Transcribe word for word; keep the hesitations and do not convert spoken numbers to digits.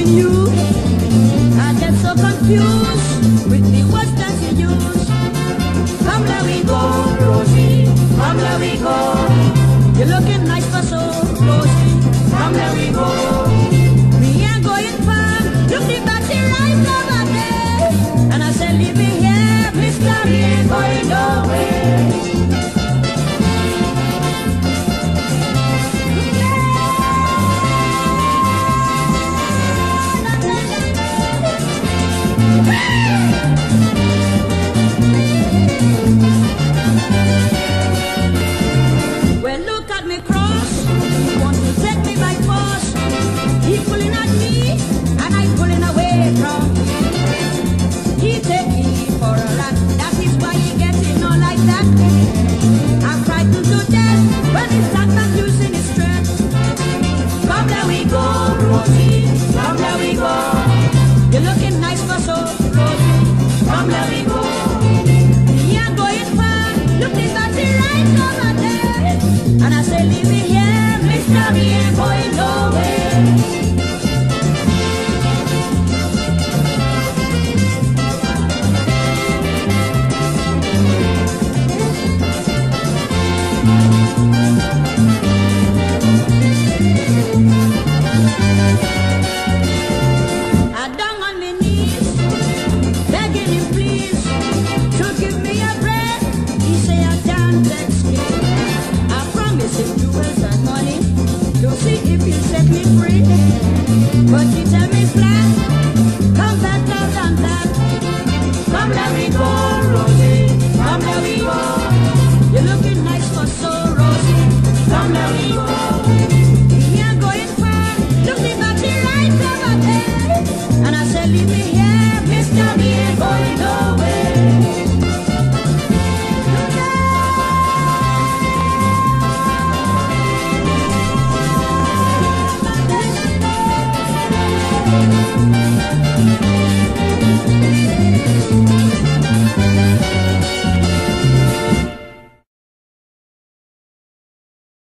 you. I get so confused with the words that you use. Come let we go, Rosie. Come let we go. You're looking nice for so, Rosie. Come let we go. We ain't going far. Look the battery right over there. And I said, leave me here, mister. We ain't going nowhere. Well, look at me cross. He want to take me by force. He pulling at me, and I pulling away from. He take me for a rat. That is why he getting all like that. I frightened to death when he start back using his strength. Come there we go, Rosie. Come there we go. You're looking nice for so, Rosie. Come there we go. We ain't going far. Look, the battery right over there. And I say, leave me here, mister, we ain't going nowhere.